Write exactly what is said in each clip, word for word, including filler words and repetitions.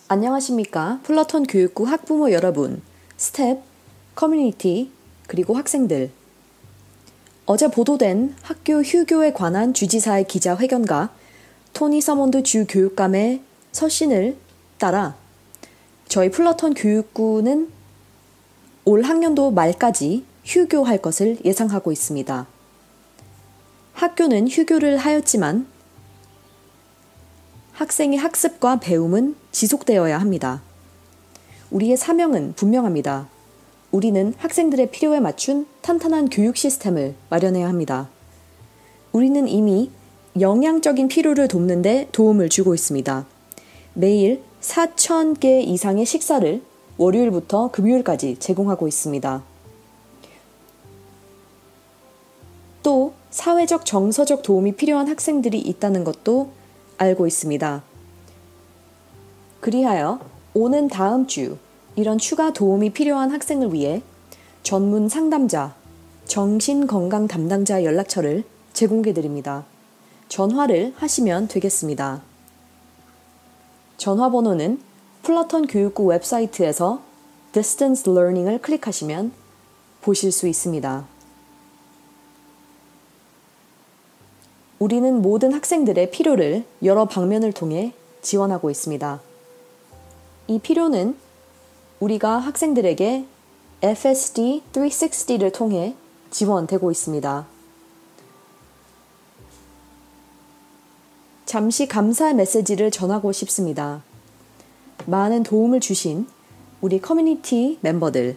안녕하십니까. 플러턴 교육구 학부모 여러분, 스텝, 커뮤니티, 그리고 학생들. 어제 보도된 학교 휴교에 관한 주지사의 기자회견과 토니 서몬드 주 교육감의 서신을 따라 저희 플러턴 교육구는 올 학년도 말까지 휴교할 것을 예상하고 있습니다. 학교는 휴교를 하였지만 학생의 학습과 배움은 지속되어야 합니다. 우리의 사명은 분명합니다. 우리는 학생들의 필요에 맞춘 탄탄한 교육 시스템을 마련해야 합니다. 우리는 이미 영양적인 필요를 돕는 데 도움을 주고 있습니다. 매일 사천 개 이상의 식사를 월요일부터 금요일까지 제공하고 있습니다. 또 사회적 정서적 도움이 필요한 학생들이 있다는 것도 알고 있습니다. 그리하여 오는 다음 주 이런 추가 도움이 필요한 학생을 위해 전문 상담자, 정신건강 담당자 연락처를 제공해 드립니다. 전화를 하시면 되겠습니다. 전화번호는 플러턴 교육구 웹사이트에서 Distance Learning을 클릭하시면 보실 수 있습니다. 우리는 모든 학생들의 필요를 여러 방면을 통해 지원하고 있습니다. 이 필요는 우리가 학생들에게 에프에스디 삼백육십를 통해 지원되고 있습니다. 잠시 감사의 메시지를 전하고 싶습니다. 많은 도움을 주신 우리 커뮤니티 멤버들,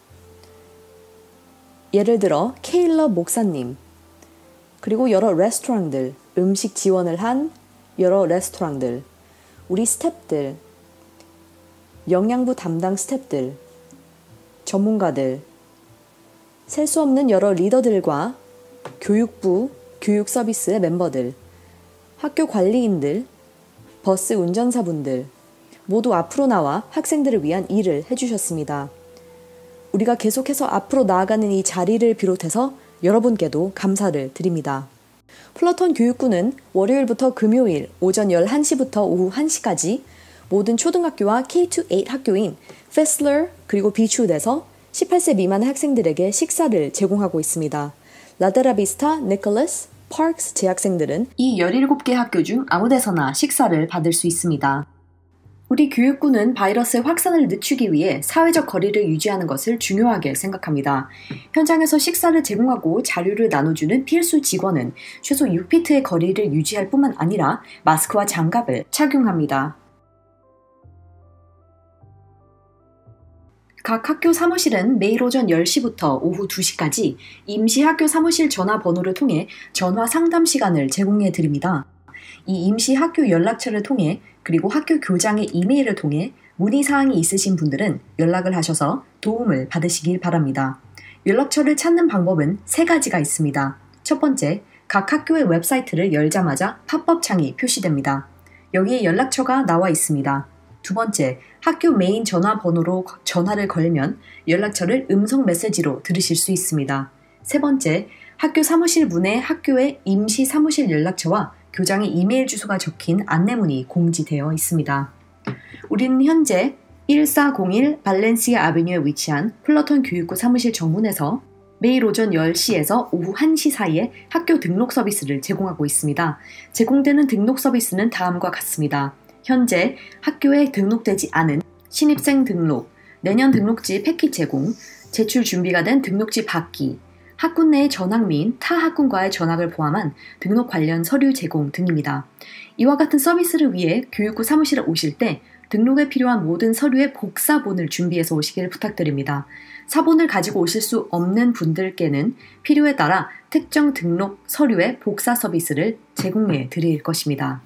예를 들어 케일러 목사님, 그리고 여러 레스토랑들, 음식 지원을 한 여러 레스토랑들, 우리 스태프들, 영양부 담당 스태프들, 전문가들, 셀 수 없는 여러 리더들과 교육부, 교육 서비스의 멤버들, 학교 관리인들, 버스 운전사분들, 모두 앞으로 나와 학생들을 위한 일을 해주셨습니다. 우리가 계속해서 앞으로 나아가는 이 자리를 비롯해서 여러분께도 감사를 드립니다. 플러턴 교육구는 월요일부터 금요일 오전 열한 시부터 오후 한 시까지 모든 초등학교와 케이 투 에잇 학교인 페슬러 그리고 비추드에서 십팔 세 미만의 학생들에게 식사를 제공하고 있습니다. 라데라비스타, 니콜라스, 파크스 재학생들은 이 열일곱 개 학교 중 아무 데서나 식사를 받을 수 있습니다. 우리 교육구는 바이러스의 확산을 늦추기 위해 사회적 거리를 유지하는 것을 중요하게 생각합니다. 현장에서 식사를 제공하고 자료를 나눠주는 필수 직원은 최소 육 피트의 거리를 유지할 뿐만 아니라 마스크와 장갑을 착용합니다. 각 학교 사무실은 매일 오전 열 시부터 오후 두 시까지 임시 학교 사무실 전화번호를 통해 전화 상담 시간을 제공해 드립니다. 이 임시 학교 연락처를 통해 그리고 학교 교장의 이메일을 통해 문의사항이 있으신 분들은 연락을 하셔서 도움을 받으시길 바랍니다. 연락처를 찾는 방법은 세 가지가 있습니다. 첫 번째, 각 학교의 웹사이트를 열자마자 팝업 창이 표시됩니다. 여기에 연락처가 나와 있습니다. 두 번째, 학교 메인 전화번호로 전화를 걸면 연락처를 음성 메시지로 들으실 수 있습니다. 세 번째, 학교 사무실 문에 학교의 임시 사무실 연락처와 교장의 이메일 주소가 적힌 안내문이 공지되어 있습니다. 우리는 현재 천사백일 발렌시아 아베뉴에 위치한 플러턴 교육구 사무실 정문에서 매일 오전 열 시에서 오후 한 시 사이에 학교 등록 서비스를 제공하고 있습니다. 제공되는 등록 서비스는 다음과 같습니다. 현재 학교에 등록되지 않은 신입생 등록, 내년 등록지 패킷 제공, 제출 준비가 된 등록지 받기, 학군 내의 전학 및 타 학군과의 전학을 포함한 등록 관련 서류 제공 등입니다. 이와 같은 서비스를 위해 교육구 사무실에 오실 때 등록에 필요한 모든 서류의 복사본을 준비해서 오시길 부탁드립니다. 사본을 가지고 오실 수 없는 분들께는 필요에 따라 특정 등록 서류의 복사 서비스를 제공해 드릴 것입니다.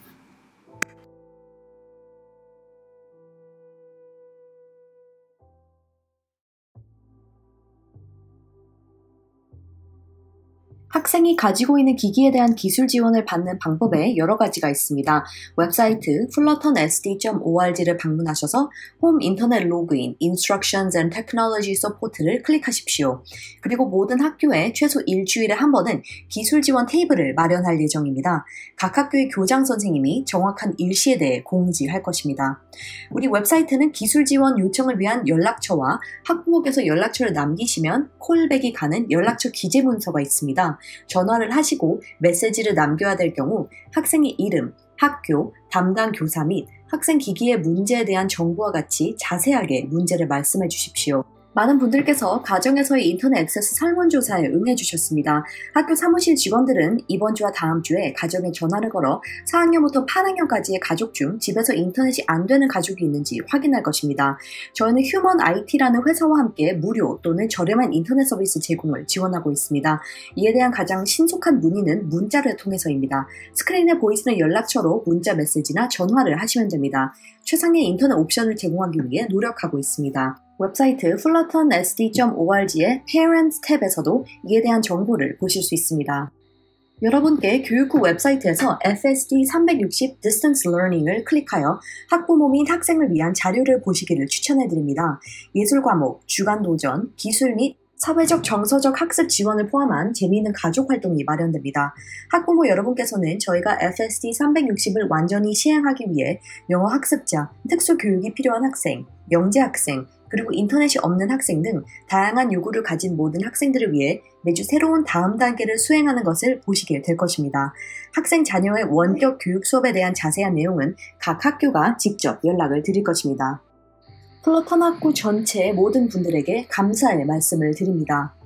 학생이 가지고 있는 기기에 대한 기술 지원을 받는 방법에 여러 가지가 있습니다. 웹사이트 플러턴 에스디 닷 오알지를 방문하셔서 홈 인터넷 로그인, Instructions and Technology Support를 클릭하십시오. 그리고 모든 학교에 최소 일주일에 한 번은 기술 지원 테이블을 마련할 예정입니다. 각 학교의 교장 선생님이 정확한 일시에 대해 공지할 것입니다. 우리 웹사이트는 기술 지원 요청을 위한 연락처와 학부모께서 연락처를 남기시면 콜백이 가는 연락처 기재 문서가 있습니다. 전화를 하시고 메시지를 남겨야 될 경우 학생의 이름, 학교, 담당 교사 및 학생 기기의 문제에 대한 정보와 같이 자세하게 문제를 말씀해 주십시오. 많은 분들께서 가정에서의 인터넷 액세스 설문조사에 응해 주셨습니다. 학교 사무실 직원들은 이번 주와 다음 주에 가정에 전화를 걸어 사 학년부터 팔 학년까지의 가족 중 집에서 인터넷이 안 되는 가족이 있는지 확인할 것입니다. 저희는 휴먼 아이티라는 회사와 함께 무료 또는 저렴한 인터넷 서비스 제공을 지원하고 있습니다. 이에 대한 가장 신속한 문의는 문자를 통해서입니다. 스크린에 보이시는 연락처로 문자 메시지나 전화를 하시면 됩니다. 최상의 인터넷 옵션을 제공하기 위해 노력하고 있습니다. 웹사이트 플러턴 에스디 닷 오알지의 Parents 탭에서도 이에 대한 정보를 보실 수 있습니다. 여러분께 교육부 웹사이트에서 에프에스디 삼백육십 Distance Learning을 클릭하여 학부모 및 학생을 위한 자료를 보시기를 추천해드립니다. 예술 과목, 주간 도전, 기술 및 사회적 정서적 학습 지원을 포함한 재미있는 가족 활동이 마련됩니다. 학부모 여러분께서는 저희가 에프에스디 삼백육십을 완전히 시행하기 위해 영어 학습자, 특수 교육이 필요한 학생, 영재 학생, 그리고 인터넷이 없는 학생 등 다양한 요구를 가진 모든 학생들을 위해 매주 새로운 다음 단계를 수행하는 것을 보시게 될 것입니다. 학생 자녀의 원격 교육 수업에 대한 자세한 내용은 각 학교가 직접 연락을 드릴 것입니다. 플러턴 학교 전체의 모든 분들에게 감사의 말씀을 드립니다.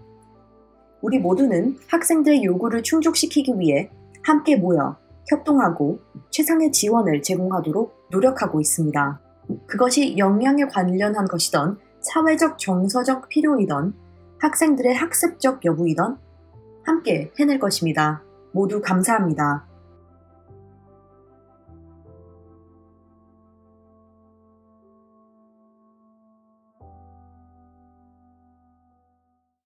우리 모두는 학생들의 요구를 충족시키기 위해 함께 모여 협동하고 최상의 지원을 제공하도록 노력하고 있습니다. 그것이 역량에 관련한 것이던 사회적 정서적 필요이던 학생들의 학습적 여부이던 함께 해낼 것입니다. 모두 감사합니다.